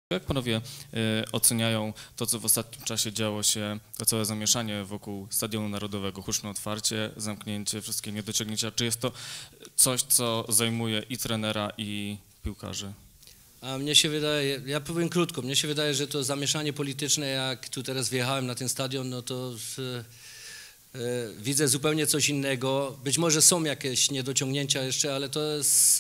Jak panowie oceniają to, co w ostatnim czasie działo się, to całe zamieszanie wokół Stadionu Narodowego, huczne otwarcie, zamknięcie, wszystkie niedociągnięcia? Czy jest to coś, co zajmuje i trenera, i piłkarzy? A mnie się wydaje, ja powiem krótko, mnie się wydaje, że to zamieszanie polityczne, jak tu teraz wjechałem na ten stadion, no to widzę zupełnie coś innego. Być może są jakieś niedociągnięcia jeszcze, ale to jest,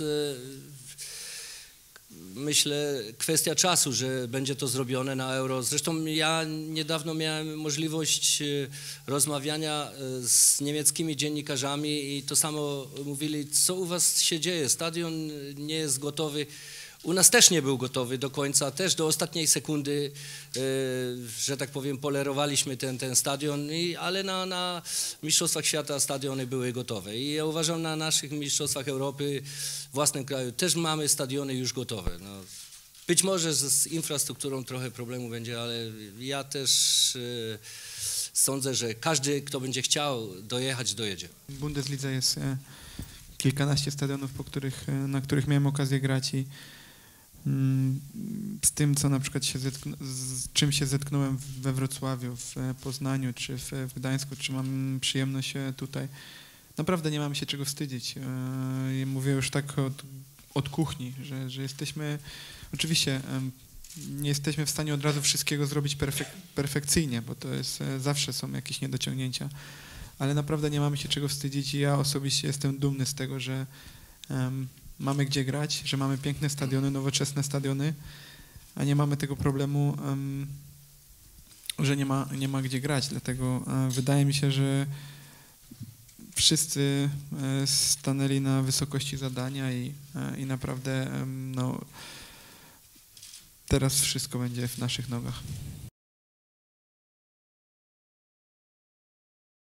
myślę, kwestia czasu, że będzie to zrobione na Euro. Zresztą ja niedawno miałem możliwość rozmawiania z niemieckimi dziennikarzami i to samo mówili, co u was się dzieje, stadion nie jest gotowy. U nas też nie był gotowy do końca, też do ostatniej sekundy, że tak powiem, polerowaliśmy ten stadion, ale na Mistrzostwach Świata stadiony były gotowe. I ja uważam, na naszych Mistrzostwach Europy w własnym kraju też mamy stadiony już gotowe. No, być może z infrastrukturą trochę problemu będzie, ale ja też sądzę, że każdy, kto będzie chciał dojechać, dojedzie. W Bundeslidze jest kilkanaście stadionów, na których miałem okazję grać i z tym, co na przykład z czym się zetknąłem we Wrocławiu, w Poznaniu czy w Gdańsku, czy mam przyjemność tutaj, naprawdę nie mamy się czego wstydzić. Mówię już tak od kuchni, że jesteśmy, oczywiście nie jesteśmy w stanie od razu wszystkiego zrobić perfekcyjnie, bo to jest, zawsze są jakieś niedociągnięcia, ale naprawdę nie mamy się czego wstydzić i ja osobiście jestem dumny z tego, że mamy gdzie grać, że mamy piękne stadiony, nowoczesne stadiony, a nie mamy tego problemu, że nie ma gdzie grać. Dlatego wydaje mi się, że wszyscy stanęli na wysokości zadania i naprawdę no, teraz wszystko będzie w naszych nogach.